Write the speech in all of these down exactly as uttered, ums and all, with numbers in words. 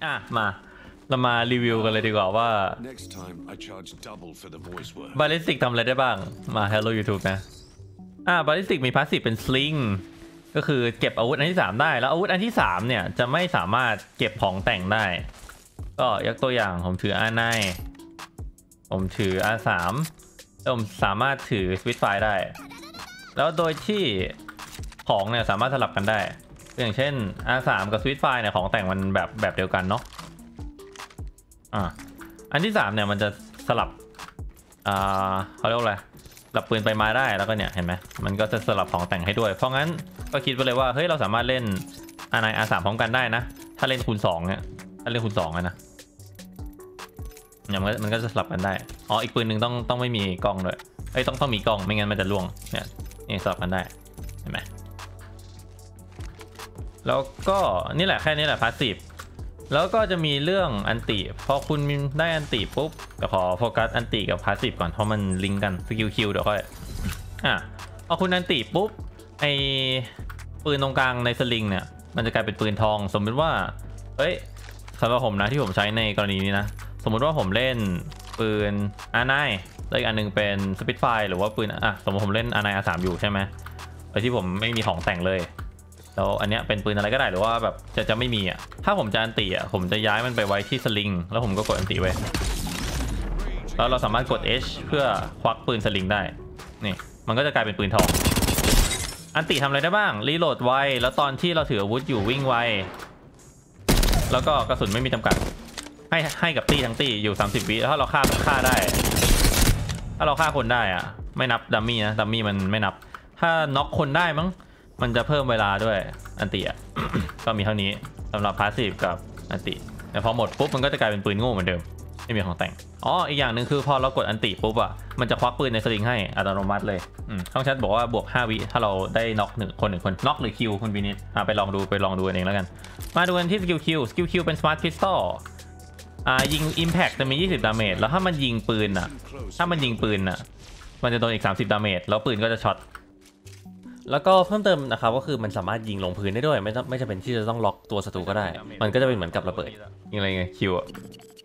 อ่ะมาเรามารีวิวกันเลยดีกว่าว่าบาลิสติกทำอะไรได้บ้างมา Hello YouTube นะอ่ะบาลิสติกมีพาสซีฟเป็นสลิงก็คือเก็บอาวุธอันที่สามได้แล้วอาวุธอันที่สามเนี่ยจะไม่สามารถเก็บของแต่งได้ก็ยกตัวอย่างผมถือ อาร์ ไนน์ ผมถือ อาร์ สาม แล้วผมสามารถถือสวิตช์ไฟได้แล้วโดยที่ของเนี่ยสามารถสลับกันได้อย่างเช่น อาร์ สาม กับสวิตช์ไฟเนี่ยของแต่งมันแบบแบบเดียวกันเนาะอ่าอันที่สามเนี่ยมันจะสลับอ่าเขาเรียกว่าอะไรสลับปืนไปมาได้แล้วก็เนี่ยเห็นไหมมันก็จะสลับของแต่งให้ด้วยเพราะงั้นก็คิดไปเลยว่าเฮ้ยเราสามารถเล่น อาร์ ไนน์ อาร์ สาม พร้อมกันได้นะถ้าเล่นคูณสองเนี่ยถ้าเล่นคูณสองนะนะเนี่ยมันมันก็จะสลับกันได้อ๋ออีกปืนหนึ่งต้องต้องไม่มีกล้องด้วยเอ้ยต้องต้องมีกล้องไม่งั้นมันจะล่วงเนี่ยนี่สลับกันได้เห็นไหมแล้วก็นี่แหละแค่นี้แหละพาสซีฟแล้วก็จะมีเรื่องอันติพอคุณได้อันติปุ๊บก็ขอโฟกัสอันติกับพาสซีฟก่อนเพราะมันลิงก์กันสกิลคิวเดี๋ยวค่อยอ่ะพอคุณอันติปุ๊บไอปืนตรงกลางในสลิงเนี่ยมันจะกลายเป็นปืนทองสมมติว่าเอ้ยสำหรับผมนะที่ผมใช้ในกรณีนี้นะสมมติว่าผมเล่นปืน อาร์ ไนน์ แล้วอีกอันนึงเป็นสปิทไฟหรือว่าปืนอ่ะสมมติผมเล่น อาร์ ไนน์ อาร์ สาม อยู่ใช่ไหมโดยที่ผมไม่มีของแต่งเลยแล้วอันเนี้ยเป็นปืนอะไรก็ได้หรือว่าแบบจะจะไม่มีอ่ะถ้าผมจะอันติอ่ะผมจะย้ายมันไปไว้ที่สลิงแล้วผมก็กดอันติไว้แล้วเราสามารถกด H เพื่อควักปืนสลิงได้นี่มันก็จะกลายเป็นปืนทองอันติทำอะไรได้บ้างรีโหลดไวแล้วตอนที่เราถืออาวุธอยู่วิ่งไวแล้วก็กระสุนไม่มีจำกัดให้ให้กับตีทั้งตีอยู่สามสิบวิแล้วถ้าเราฆ่าฆ่าได้ถ้าเราฆ่าคนได้อ่ะไม่นับดัมมี่นะดัมมี่มันไม่นับถ้าน็อกคนได้มั้งมันจะเพิ่มเวลาด้วยอันติอ่ะ ก็มีเท่านี้สำหรับพาสซีฟกับอันติแต่พอหมดปุ๊บมันก็จะกลายเป็นปืนโง่เหมือนเดิมไม่มีของแต่งอ๋ออีกอย่างหนึ่งคือพอเรากดอันติปุ๊บอ่ะมันจะควักปืนในสลิงให้อัตโนมัติเลยช่องแชทบอกว่าบวกห้าวิถ้าเราได้น็อกหนึ่งคนหนึ่งคนน็อกหรือคิวคุณวินิตอ่ะไปลองดูไปลองดูเองแล้วกันมาดูกันที่สกิลคิวสกิลคิวเป็นสมาร์ทพิสตอลอ่ายิง Impact จะมียี่สิบดาเมจแล้วถ้ามันยิงปืนอ่ะถ้ามันยิงปืนอ่ะมันจะโดนอีกสามสิบดาเมจแล้วปืนก็จะช็อตแล้วก็เพิ่มเติมนะครับก็คือมันสามารถยิงลงพื้นได้ด้วยไม่ต้องไม่จำเป็นที่จะต้องล็อกตัวศัตรูก็ได้มันก็จะเป็นเหมือนกับระเบิดยิงอะไรไงคิวอ่ะ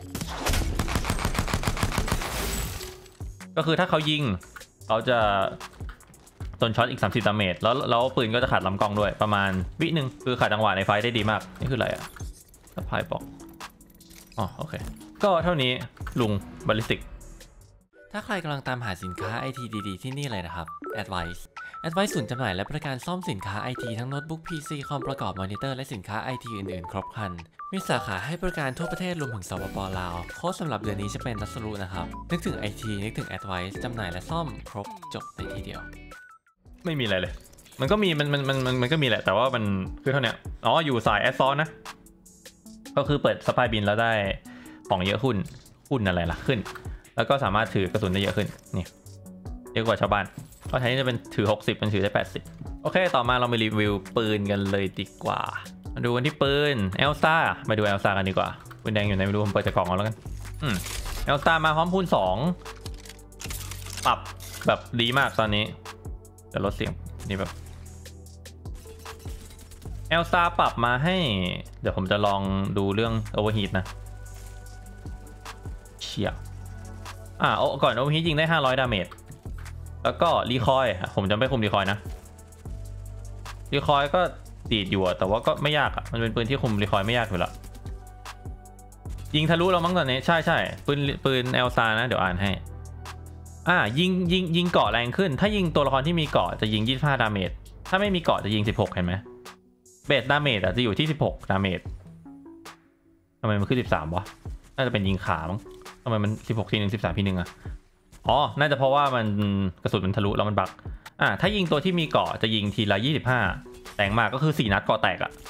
ก็คือถ้าเขายิงเขาจะโดนช็อตอีกสามสิบดาเมจแล้วแล้วปืนก็จะขาดลำกล้องด้วยประมาณวิหนึ่งคือขาดจังหวะในไฟได้ดีมากนี่คืออะไรอ่ะสะพายบอกอ๋อโอเคก็เท่านี้ลุงบาลิสติกถ้าใครกำลังตามหาสินค้า ไอ ที ดีๆที่นี่เลยนะครับ Advice Advice ศูนย์จำหน่ายและบริการซ่อมสินค้า ไอ ที ทั้งโน้ตบุ๊ก พี ซี คอมประกอบมอนิเตอร์และสินค้า ไอ ที อื่นๆครบครันมีสาขาให้บริการทั่วประเทศรวมถึงสปป.ลาวโค้ดสำหรับเดือนนี้จะเป็นรัสรุนะครับนึกถึง ไอ ที นึกถึง Advice จำหน่ายและซ่อมครบจบในที่เดียวไม่มีอะไรเลยมันก็มีมันมันมันมันมันก็มีแหละแต่ว่ามันคือเท่านี้อ๋ออยู่สายแอดซอนนะก็คือเปิดสปายบินแล้วได้ของเยอะขึ้นขึ้นอะไรล่ะขึ้นแล้วก็สามารถถือกระสุนได้เยอะขึ้นนี่เยอะกว่าชาวบ้านเพราะแทนที่จะเป็นถือหกสิบมันถือได้แปดสิบโอเคต่อมาเรามารีวิวปืนกันเลยดีกว่ามาดูกันที่ปืนเอลซ่ามาดูเอลซ่ากันดีกว่าปืนแดงอยู่ไหนไม่รู้ผมเปิดจากกล่องเอาแล้วกันอืมเอลซ่ามาพร้อมพูนสองปรับแบบดีมากตอนนี้จะลดเสียงนี่แบบเอลซ่าปรับมาให้เดี๋ยวผมจะลองดูเรื่องโอเวอร์ฮีทนะเชี่ยอ่าก่อนโอเวอร์ฮีทยิงได้ห้าร้อยดาเมจแล้วก็รีคอยผมจะไม่คุมรีคอยนะรีคอยก็ดีดอยู่แต่ว่าก็ไม่ยากอ่ะมันเป็นปืนที่คุมรีคอยไม่ยากอยู่แล้วยิงทะลุเรามั้งตอนนี้ใช่ใช่ปืนปืนเอลซ่านะเดี๋ยวอ่านให้อ่ายิงยิงยิงเกาะแรงขึ้นถ้ายิงตัวละครที่มีเกาะจะยิงยี่สิบห้าดาเมจถ้าไม่มีเกาะจะยิงสิบหกเห็นไหมเบสดาเมจอ่ะจะอยู่ที่สิบหกดาเมจทำไมมันขึ้นสิบสามวะน่าจะเป็นยิงขามั้งทำไมมันสิบหกทีหนึ่งสิบสามทีหนึ่งอ่ะอ๋อน่าจะเพราะว่ามันกระสุนมันทะลุแล้วมันบักอ่าถ้ายิงตัวที่มีเกาะจะยิงทีละยี่สิบห้าแตกมากก็คือสี่นัดเกาะแตกอ่ะ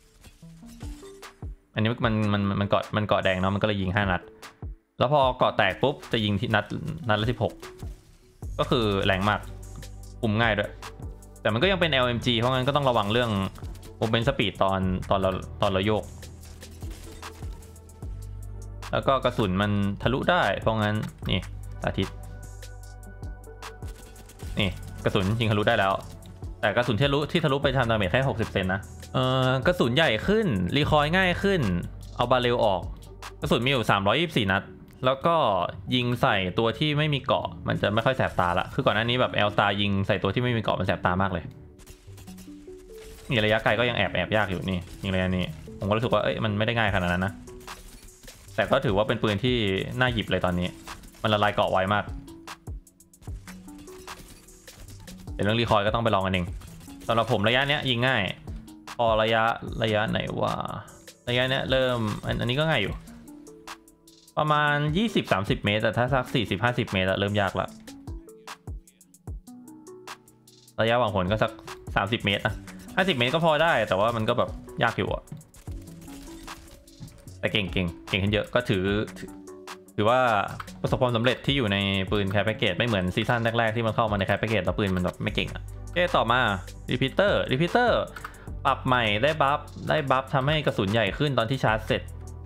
อันนี้มันมันมันเกาะมันเกาะแดงเนาะมันก็เลยยิงห้านัดแล้วพอเกาะแตกปุ๊บจะยิงที่นัดนัดละสิบหกก็คือแรงมากคุมง่ายด้วยแต่มันก็ยังเป็น แอล เอ็ม จี เพราะงั้นก็ต้องระวังเรื่อง movement speed ตอนตอนเราตอนเราโยกแล้วก็กระสุนมันทะลุได้เพราะงั้นนี่สาธิตนี่กระสุนยิงทะลุได้แล้วแต่กระสุนที่ทะลุที่ทะลุไปทำดาเมจแค่หกสิบเซนนะเออกระสุนใหญ่ขึ้นรีคอยง่ายขึ้นเอาบาเรลออกกระสุนมีอยู่สามร้อยยี่สิบสี่นัดแล้วก็ยิงใส่ตัวที่ไม่มีเกราะมันจะไม่ค่อยแสบตาละคือก่อนหน้านี้แบบแอลสตายิงใส่ตัวที่ไม่มีเกราะมันแสบตามากเลยนี่ระยะไกลก็ยังแอบแอบยากอยู่นี่ยิงระยะนี้ผมก็รู้สึกว่าเอ้ยมันไม่ได้ง่ายขนาดนั้นนะแต่ก็ถือว่าเป็นปืนที่น่าหยิบเลยตอนนี้มันละลายเกราะไวมากเดี๋ยวเรื่องรีคอยก็ต้องไปลองกันเองสำหรับผมระยะเนี้ยยิงง่ายพอระยะระยะไหนว่าระยะเนี้ยเริ่มอันนี้ก็ง่ายอยู่ประมาณ ยี่สิบถึงสามสิบ เมตรแต่ถ้าสัก สี่สิบถึงห้าสิบ เมตรเริ่มยากละระยะหวังผลก็สักสามสิบเมตรนะห้าสิบเมตรก็พอได้แต่ว่ามันก็แบบยากอยู่อะแต่เก่งเก่งเก่งขึ้นเยอะก็ถือถือว่าประสบความสำเร็จที่อยู่ในปืนแคปแพ็กเกจไม่เหมือนซีซั่นแรกๆที่มันเข้ามาในแคปแพ็กเกจแล้วปืนมันแบบไม่เก่งอะโอเคต่อมารีพิเตอร์รีพิเตอร์ปรับใหม่ได้บัฟได้บัฟทำให้กระสุนใหญ่ขึ้นตอนที่ชาร์จเสร็จ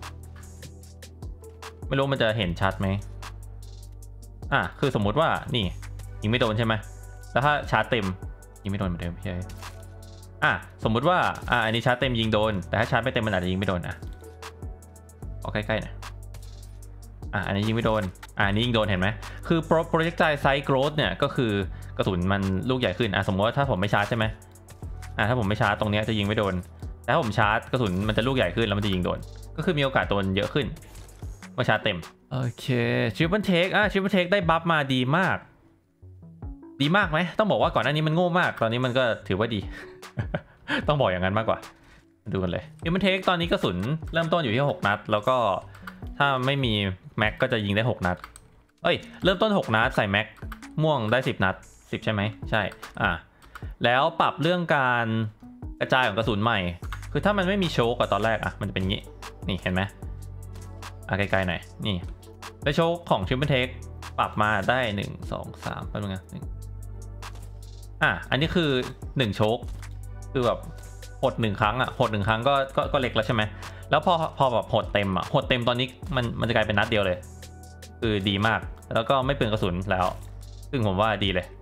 ไม่รู้มันจะเห็นชัดไหมอ่ะคือสมมุติว่านี่ยิงไม่โดนใช่ไหมแล้วถ้าชาร์จเต็มยิงไม่โดนเหมือนเดิมใช่อ่ะสมมุติว่าอ่ะอันนี้ชาร์จเต็มยิงโดนแต่ถ้าชาร์จไม่เต็มมันอาจจะยิงไม่โดนอ่ะเอาใกล้ๆหน่อยอ่ะอันนี้ยิงไม่โดนอ่ะอันนี้ยิงโดนเห็นไหมคือ projectile size growth เนี่ยก็คือกระสุนมันลูกใหญ่ขึ้นอ่ะสมมติว่าถ้าผมไม่ชาร์จใช่ไหมอ่ะถ้าผมไม่ชาร์จตรงนี้จะยิงไม่โดนแต่ถ้าผมชาร์จกระสุนมันจะลูกใหญ่ขึ้นแล้วมันจะยิงโดนก็คือมีโอกาสโดนเยอะขึ้นเมื่อชาร์จเต็มโอเคชิปเปิลเทคอ่ะชิปเปิลเทคได้บัฟมาดีมากดีมากไหมต้องบอกว่าก่อนหน้านี้มันโง่มากตอนนี้มันก็ถือว่าดี ต้องบอกอย่างนั้นมากกว่าดูกันเลยชิปเปิลเทคตอนนี้กระสุนเริ่มต้นอยู่ที่หกนัดแล้วก็ถ้าไม่มีแม็กก็จะยิงได้หกนัดเอ้ยเริ่มต้นหกนัดใส่แม็กม่วงได้สิบนัดสิบใช่ไหมใช่อ่ะแล้วปรับเรื่องการกระจายของกระสุนใหม่คือถ้ามันไม่มีโชกกับตอนแรกอ่ะมันจะเป็นงี้นี่เห็นไหมอ่ะไกลๆหน่อยนี่แล้วโชกของชิปเปิลเทคปรับมาได้หนึ่งสองสามแป๊บนึงนะอ่ะอันนี้คือหนึ่งโชกคือแบบหดหนึ่งครั้งอ่ะหดหนึ่งครั้งก็ก็ก็เล็กแล้วใช่ไหมแล้วพอพอแบบหดเต็มอ่ะหดเต็มตอนนี้มันมันจะกลายเป็นนัดเดียวเลยคือดีมากแล้วก็ไม่เปลืองกระสุนแล้วซึ่งผมว่าดีเลย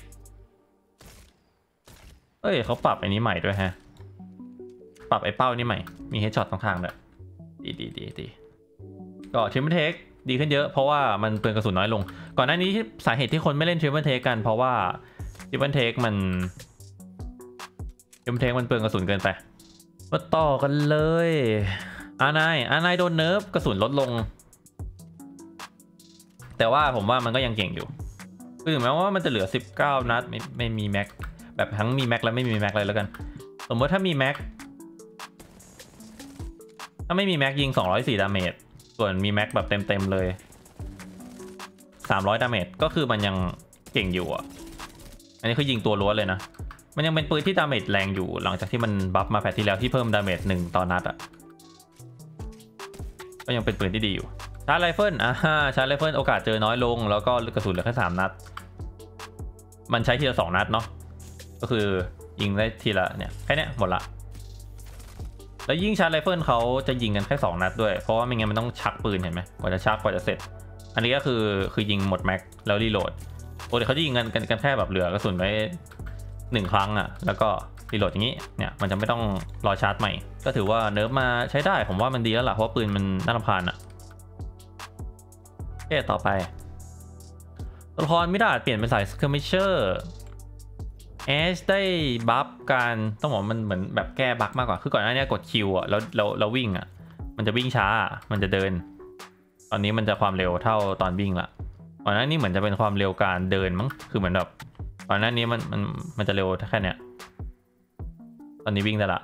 เอ้ยเขาปรับอันนี้ใหม่ด้วยฮะปรับไอ้เป้านี่ใหม่มีเฮดช็อตตรงข้างด้วยดีดีดีดีก็ชิปเปิลเทคดีขึ้นเยอะเพราะว่ามันเปลืองกระสุนน้อยลงก่อนหน้านี้สาเหตุที่คนไม่เล่นชิปเปิลเทคกันเพราะว่าชิปเปิลเทคมันชิปเปิลเทคมันเปลืองกระสุนเกินไปมาต่อกันเลยอานายอานายโดนเนิร์ฟกระสุนลดลงแต่ว่าผมว่ามันก็ยังเก่งอยู่คือถึงแม้ว่ามันจะเหลือสิบเก้านัดไม่ไม่มีแม็กแบบทั้งมีแม็กและไม่มีแม็กเลยแล้วกันสมมติถ้ามีแม็กถ้าไม่มีแม็กยิงสองร้อยสี่ดาเมจส่วนมีแม็กแบบเต็มๆเลยสามร้อยดาเมจก็คือมันยังเก่งอยู่อ่ะอันนี้คือยิงตัวล้วนเลยนะมันยังเป็นปืนที่ดาเมจแรงอยู่หลังจากที่มันบัฟมาแพทที่แล้วที่เพิ่มดาเมจหนึ่งต่อนัดอ่ะก็ยังเป็นปืนที่ดีอยู่ชาร์จไรเฟิลอ่าชาร์จไรเฟิลโอกาสเจอน้อยลงแล้วก็กระสุนเหลือแค่สามนัดมันใช้ทีละสองนัดเนาะก็คือยิงได้ทีละเนี่ยแค่นี้หมดละแล้วยิ่งชาร์จไรเฟิลเขาจะยิงกันแค่สองนัดด้วยเพราะว่าไม่งั้นมันต้องชักปืนเห็นไหมกว่าจะชักกว่าจะเสร็จอันนี้ก็คือคือยิงหมดแม็กแล้วรีโหลดโอ้เดี๋ยวเขาจะยิงกันกันกันแค่แบบเหลือกระสุนไว้หนึ่งครั้งอ่ะแล้วก็รีโหลดอย่างนี้เนี่ยมันจะไม่ต้องรอชาร์จใหม่ก็ถือว่าเนิร์ฟมาใช้ได้ผมว่ามันดีแล้วล่ะเพราะปืนมันน่ารำคาญอ่ะโอเคต่อไปตัวละครมิดาดเปลี่ยนเป็นสายสคิมมิเชอร์แอชได้บัฟการต้องบอกมันเหมือนแบบแก้บั๊กมากกว่าคือก่อนหน้านี้กดคิวอ่ะแล้วเราเราวิ่งอ่ะมันจะวิ่งช้ามันจะเดินตอนนี้มันจะความเร็วเท่าตอนวิ่งละก่อนหน้านี้เหมือนจะเป็นความเร็วการเดินมั้งคือเหมือนแบบก่อนหน้านี้มันมันมันจะเร็วแค่เนี้ยตอนนี้วิ่งได้ละ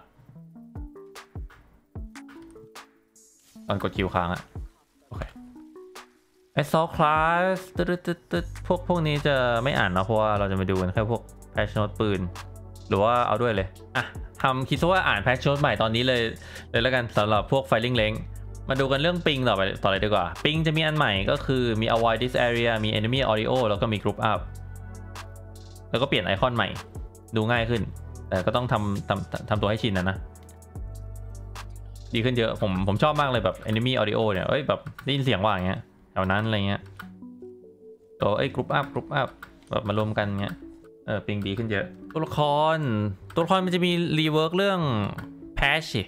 ตอนกดคิวค้างอ่ะโอเคไอซอลคลาสตึ๊ดตึ๊ดตึ๊ดพวกพวกนี้จะไม่อ่านนะเพราะว่าเราจะมาดูกันแค่พวกแพชโนตปืนหรือว่าเอาด้วยเลยอ่ะทำคิดซะว่าอ่านแพชโนตใหม่ตอนนี้เลยเลยแล้วกันสำหรับพวกไฟลิงเลงมาดูกันเรื่องปิงต่อไปต่อเลยดีกว่าปิงจะมีอันใหม่ก็คือมี avoid this area มี enemy audio แล้วก็มี group up แล้วก็เปลี่ยนไอคอนใหม่ดูง่ายขึ้นแต่ก็ต้องทำทำทำตัวให้ชินนะนะดีขึ้นเยอะผมผมชอบมากเลยแบบ enemy audio เนี่ยเอ้ยแบบได้ยินเสียงว่าอย่างเงี้ยแถวนั้นอะไรเงี้ยตัวไอ้ group up group up แบบมารวมกันเงี้ยเออปิงดีขึ้นเยอะตัวละครตัวละครมันจะมีรีเวิร์กเรื่องแพช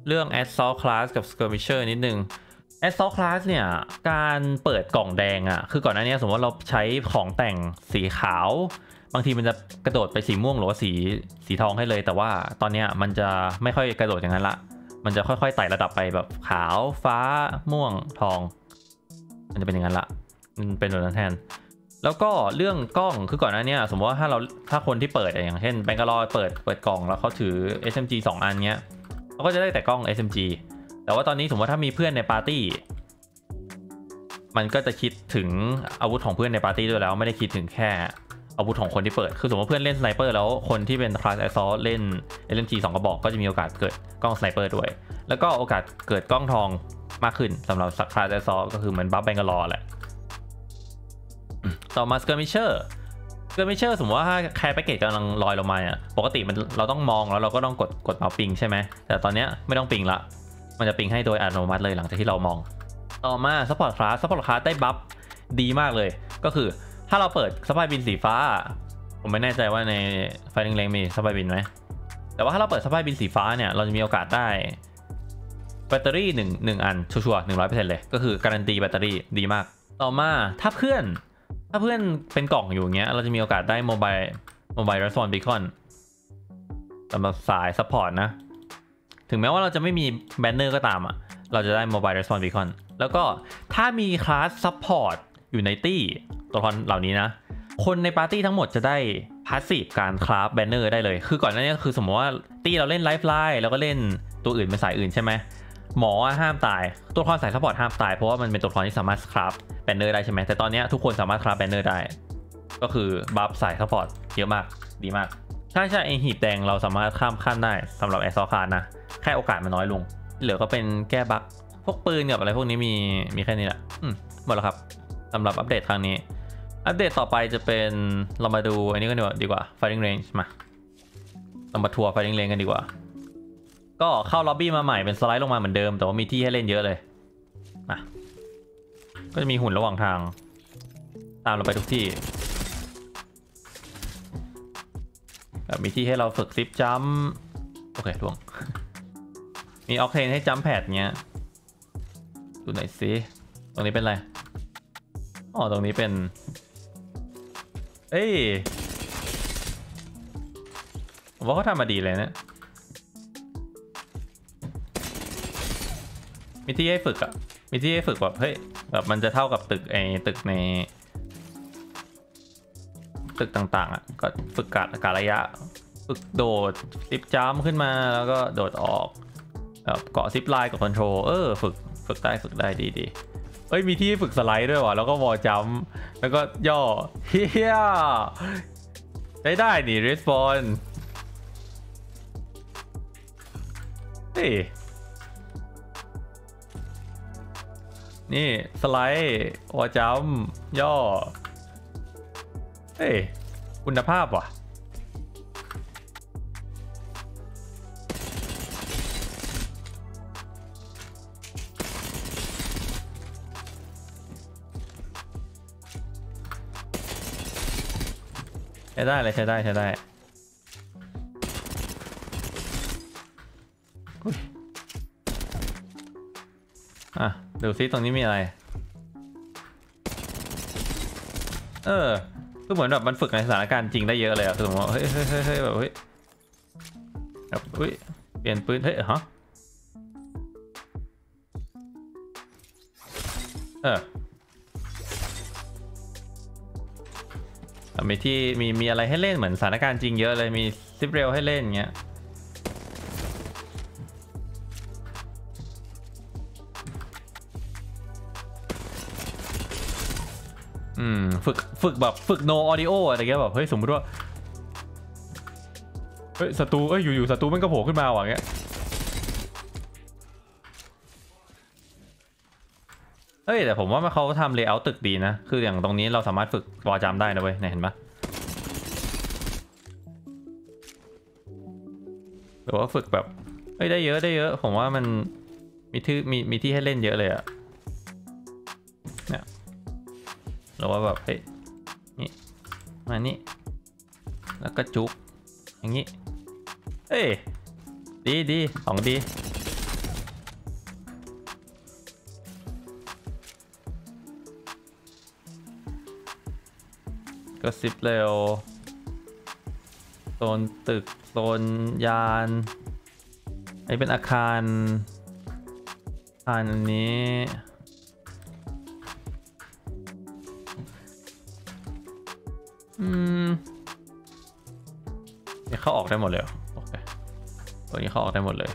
เรื่อง Assault Class กับ Skirmisher นิดนึง Assault Class เนี่ยการเปิดกล่องแดงอะคือก่อนหน้านี้สมมติว่าเราใช้ของแต่งสีขาวบางทีมันจะกระโดดไปสีม่วงหรือว่าสีสีทองให้เลยแต่ว่าตอนนี้มันจะไม่ค่อยกระโดดอย่างนั้นละมันจะค่อยๆไต่ระดับไปแบบขาวฟ้าม่วงทองมันจะเป็นอย่างนั้นละมันเป็นแบบนั้นแทนแล้วก็เรื่องกล้องคือก่อนหน้านี้สมมติว่าถ้าเราถ้าคนที่เปิดอย่างเช่นแบงก์กะลอยเปิดเปิดกล่องแล้วเขาถือ เอส เอ็ม จี สองอันเนี้ยเขาก็จะได้แต่กล้อง เอส เอ็ม จี แต่ว่าตอนนี้สมมติว่าถ้ามีเพื่อนในปาร์ตี้มันก็จะคิดถึงอาวุธของเพื่อนในปาร์ตี้ด้วยแล้วไม่ได้คิดถึงแค่อาวุธของคนที่เปิดคือสมมติเพื่อนเล่นสไนเปอร์แล้วคนที่เป็นคลาสแอสซอลเล่น เอส เอ็ม จี สองกระบอกก็จะมีโอกาสเกิดกล้องสไนเปอร์ด้วยแล้วก็โอกาสเกิดกล้องทองมากขึ้นสำหรับคลาสแอสซอลก็คือเหมือนบัฟแบงก์กะลอแหละต่อมา Skirmisher Skirmisher สมมติว่าถ้าแคร์แพ็กเกจกำลังลอยลงมาเนี่ยปกติมันเราต้องมองแล้วเราก็ต้องกดกดเมาส์ปิงใช่ไหมแต่ตอนนี้ไม่ต้องปิงละมันจะปิงให้โดยอัตโนมัติเลยหลังจากที่เรามองต่อมา Support Class Support Class ได้บัฟดีมากเลยก็คือถ้าเราเปิดสปายบินสีฟ้าผมไม่แน่ใจว่าใน Fighting Rank มีสปายบินไหมแต่ว่าถ้าเราเปิดสปายบินสีฟ้าเนี่ยเราจะมีโอกาสได้แบตเตอรี่หนึ่ง หนึ่งอันชัวร์ๆ หนึ่งร้อยเปอร์เซ็นต์ เลยก็คือการันตีแบตเตอรี่ดีมากต่อมาถ้าเพื่อนถ้าเพื่อนเป็นกล่องอยู่อย่างเงี้ยเราจะมีโอกาสได้โมบายโมบายรีสปอนส์บีคอนสำหรับสายซัพพอร์ตนะถึงแม้ว่าเราจะไม่มีแบนเนอร์ก็ตามอ่ะเราจะได้โมบายรีสปอนส์บีคอนแล้วก็ถ้ามีคลาสซัพพอร์ตอยู่ในตี้ตัวละครเหล่านี้นะคนในปาร์ตี้ทั้งหมดจะได้พาสซีฟการคราฟแบนเนอร์ได้เลยคือก่อนหน้านี้คือสมมติว่าตี้เราเล่นไลฟ์ไลน์แล้วก็เล่นตัวอื่นเป็นสายอื่นใช่ไหมหมอห้ามตายตัวละครสายซัพพอร์ตห้ามตายเพราะว่ามันเป็นตัวละครที่สามารถคราฟแบนเนอร์ได้ใช่ไหมแต่ตอนนี้ทุกคนสามารถคราฟแบนเนอร์ได้ก็คือบัฟสายซัพพอร์ตเยอะมากดีมากใช่ใช่ไอหีบแดงเราสามารถข้ามขั้นได้สำหรับแอสซอลคาร์นะแค่โอกาสมันน้อยลงเหลือก็เป็นแก้บั๊กพวกปืนกับอะไรพวกนี้มีมีแค่นี้แหละอืมหมดแล้วครับสำหรับอัปเดตครั้งนี้อัปเดตต่อไปจะเป็นเรามาดูอันนี้กันดีกว่าดีกว่า Fighting Range มาเรามาทัวร์ Fighting Range กันดีกว่าก็เข้าล็อบบี้มาใหม่เป็นสไลด์ลงมาเหมือนเดิมแต่ว่ามีที่ให้เล่นเยอะเลยมาก็จะมีหุ่นระหว่างทางตามเราไปทุกที่แบบมีที่ให้เราฝึกซิปจัมโอเคล่วง มีออกเทนให้จัมแพดเงี้ยดูหน่อยสิตรงนี้เป็นอะไรอ๋อตรงนี้เป็นเอ้ยผมว่าเขาทำมาดีเลยนะมีที่ให้ฝึกอะมีที่ให้ฝึกแบบเฮ้ยแบบมันจะเท่ากับตึกไอ้ตึกในตึกต่างๆอะก็ฝึกกะกะระยะฝึกโดดซิปจัมขึ้นมาแล้วก็โดดออกแบบเกาะซิปไลน์กับคอนโทรลเออฝึกฝึกได้ฝึกได้ดีๆเอ้ยมีที่ฝึกสไลด์ด้วยว่ะแล้วก็วอลจัมแล้วก็ย่อเฮียได้ได้ดิรีสปอนเฮ้ยนี่สไลด์วอลจัมย่อเฮ้ยคุณภาพว่ะใช้ได้เลยใช้ได้ใช้ได้อ่ะดูซิตรงนี้มีอะไรเออคือเหมือนแบบมันฝึกในสถานการณ์จริงได้เยอะเลยอะคือผมว่าเฮ้ยเฮ้ยเฮ้ยเฮ้ยแบบเฮ้ยแบบเฮ้ยเปลี่ยนปืนเฮ้ยฮะเออมีที่มีมีอะไรให้เล่นเหมือนสถานการณ์จริงเยอะเลยมีซิปเรลให้เล่นเงี้ยอืมฝึกฝึกแบบฝึก no audio อะไรเงี้ยแบบเฮ้ยสมมติว่าเฮ้ยศัตรูเอ้ยอยู่ๆศัตรูมันก็โผล่ขึ้นมาว่ะเงี้ยเฮ้ยแต่ผมว่าเขาทำเลเยอร์ตึกดีนะคืออย่างตรงนี้เราสามารถฝึกวอลจัมได้นะเว้ยเห็นปะหรือว่าฝึกแบบเฮ้ยได้เยอะได้เยอะผมว่ามันมีที่มีมีที่ให้เล่นเยอะเลยอะเนี่ยหรือว่าแบบเฮ้ยนี่มานี่แล้วก็จุ๊บอย่างนี้เฮ้ยดีดีของดีก็ซิปเร็วโซนตึกโซนยานอันนี้เป็นอาคารอาคารอันนี้อืมนี่เข้าออกได้หมดเลยโอเคตัวนี้เข้าออกได้หมดเลย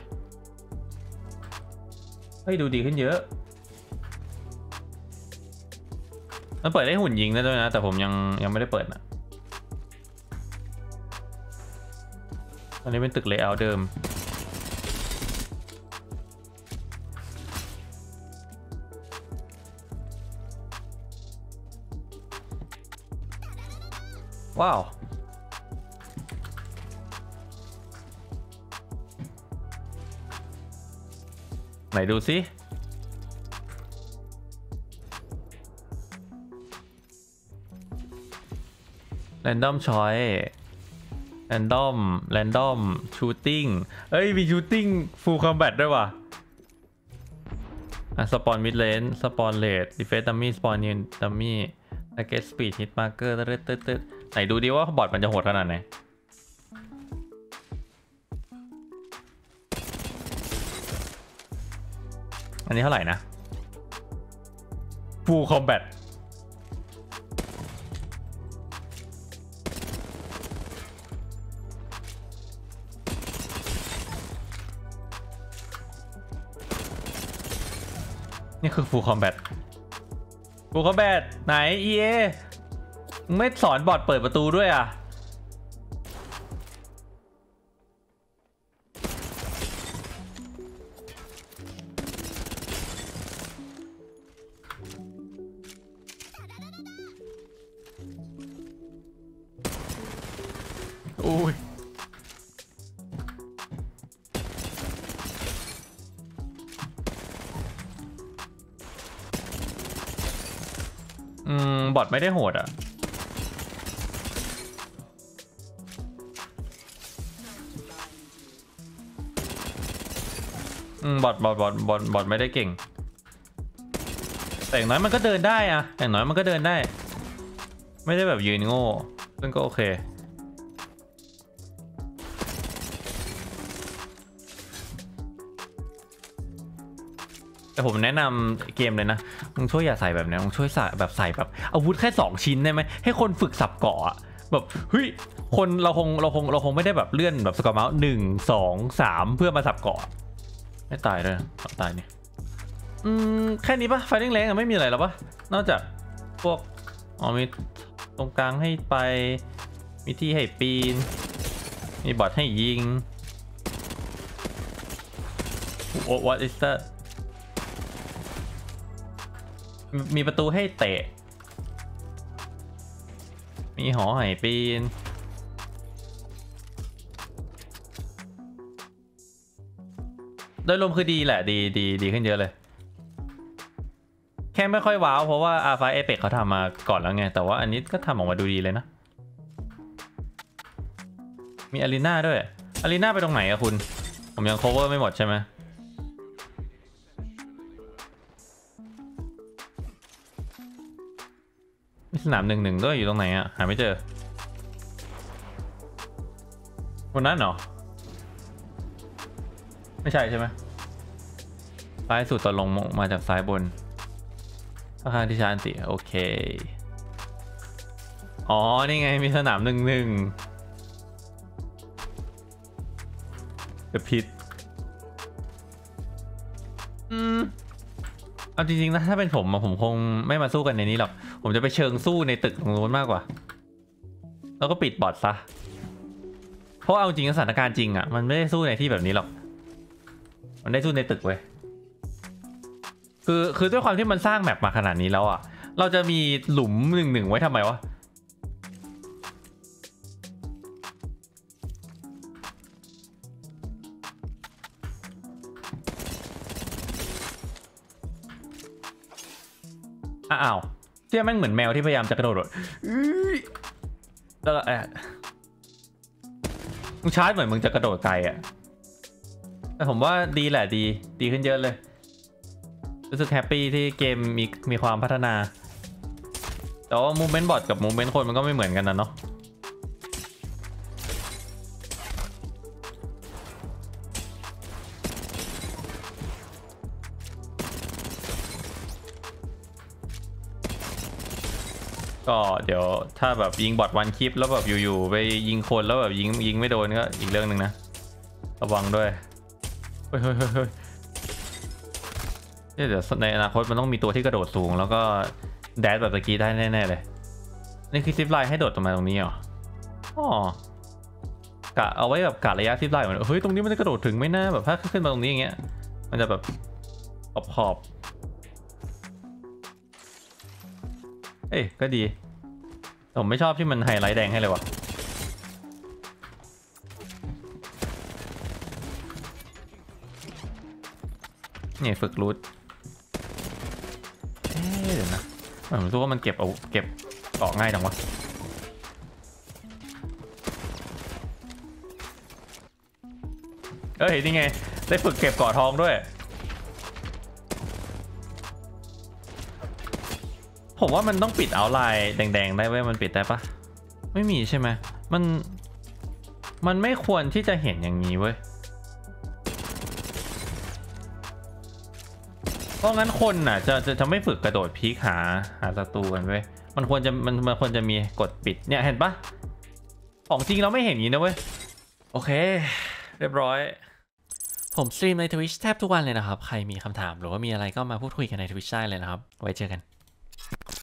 เฮ้ยดูดีขึ้นเยอะมันเปิดได้หุ่นยิงได้ด้วยนะแต่ผมยังยังไม่ได้เปิดนะอันนี้เป็นตึกเลเยอร์เดิมว้าวไหนดูสิRandom Choice Random Random Shooting เอ้ยมี Shooting Full Combat ด้วยว่ะอ่ะ Spawn Mid Range Spawn Rate Defense Dummy Spawn New Dummy Target Speed Hit Marker ตึ๊ดตึ๊ดตึ๊ดไหนดูดิว่าบอทมันจะโหดขนาดไหนอันนี้เท่าไหร่นะ Full Combatนี่คือ Full Combat Full Combat ไหน อี เอ มึงไม่สอนบอทเปิดประตูด้วยอ่ะอุ้ยอืมบอทไม่ได้โหดอ่ะอืมบอทบอทบอทบอทบอทไม่ได้เก่งแต่อย่างน้อยมันก็เดินได้อะอย่างน้อยมันก็เดินได้ไม่ได้แบบยืนโง่ซึ่งก็โอเคแต่ผมแนะนำเกมเลยนะมึงช่วยอย่าใส่แบบนี้มึงช่วยใส่แบบใส่แบบอาวุธแค่สองชิ้นได้ไหมให้คนฝึกสับเกาะแบบเฮ้ยคนเราคงเราคงเราคงไม่ได้แบบเลื่อนแบบสกอร์เมาส์หนึ่งสองสามเพื่อมาสับเกาะไม่ตายเลยตายเนี่ยอืมแค่นี้ปะไฟติ้งแรงอะไม่มีอะไรแล้วปะนอกจากพวกอ๋อมีตรงกลางให้ไปมีที่ให้ปีนมีบอทให้ยิงโอ้ what is thatมีประตูให้เตะมีหอไหปีนโดยรวมคือดีแหละดีดีดีขึ้นเยอะเลยแค่ไม่ค่อยว้าวเพราะว่า อาร์ ไฟว์ Apex เขาทำมาก่อนแล้วไงแต่ว่าอันนี้ก็ทำออกมาดูดีเลยนะมีอารีนาด้วยอารีนาไปตรงไหนอะคุณผมยัง cover ไม่หมดใช่ไหมมีสนามหนึ่งหนึ่งด้วยอยู่ตรงไหนอะหาไม่เจอคนนั้นเหรอไม่ใช่ใช่ไหมซ้ายสุดตอนลงมาจากซ้ายบนอาคารที่ชาอันติโอเคอ๋อนี่ไงมีสนามหนึ่งหนึ่งเดอะพิทอืมเอาจริงๆนะถ้าเป็นผมผมคงไม่มาสู้กันในนี้หรอกผมจะไปเชิงสู้ในตึกตรงนู้นมากกว่าแล้วก็ปิดบอทซะเพราะเอาจริงสถานการณ์จริงอ่ะมันไม่ได้สู้ในที่แบบนี้หรอกมันได้สู้ในตึกเว้ยคือคือด้วยความที่มันสร้างแมปมาขนาดนี้แล้วอ่ะเราจะมีหลุมหนึ่งหนึ่งไว้ทำไมวะอ้าวเที่ยแม่งเหมือนแมวที่พยายามจะกระโดดแล้วก็แอบมึงชาร์จเหมือนมึงจะกระโดดไกลอ่ะแต่ผมว่าดีแหละดีดีขึ้นเยอะเลยรู้สึกแฮปปี้ที่เกมมีมีความพัฒนาแต่ว่า movement bot กับ movement คนมันก็ไม่เหมือนกันนะเนาะก็เดี๋ยวถ้าแบบยิงบอทวันคลิปแล้วแบบอยู่ๆไปยิงคนแล้วแบบยิงยิงไม่โดนก็อีกเรื่องหนึ่งนะระวังด้วยเฮ้ยเฮ้ยเฮ้ยเฮ้ยเดี๋ยวในอนาคตมันต้องมีตัวที่กระโดดสูงแล้วก็แดชแบบตะกี้ได้แน่ๆเลยนี่คือซิปไลน์ให้โดดตรงมาตรงนี้เหรออ๋อกะเอาไว้แบบกะระยะซิปไลน์เหมือนเฮ้ยตรงนี้มันจะกระโดดถึงไม่น่าแบบถ้าขึ้นมาตรงนี้อย่างเงี้ยมันจะแบบขอบๆเอ้ยก็ดีผมไม่ชอบที่มันไฮไลท์แดงให้เลยวะนี่ฝึกรูทเอ๊ะเดี๋ยวนะผมรู้สึกว่ามันเก็บเอาเก็บเกาะง่ายจังวะเอ้ยนี่ไงได้ฝึกเก็บเกาะทองด้วยผมว่ามันต้องปิดเอาไลน์แดงๆได้เว้ยมันปิดได้ปะไม่มีใช่ไหมมันมันไม่ควรที่จะเห็นอย่างนี้เว้ยเพราะงั้นคนน่ะจะจะจะไม่ฝึกกระโดดพีคหาหาศัตรูกันเว้ยมันควรจะมันมันควรจะมีกดปิดเนี่ยเห็นปะของจริงเราไม่เห็นอย่างนี้นะเว้ยโอเคเรียบร้อยผมสตรีมใน Twitch แทบทุกวันเลยนะครับใครมีคำถามหรือว่ามีอะไรก็มาพูดคุยกันใน Twitch ได้เลยนะครับไว้เจอกัน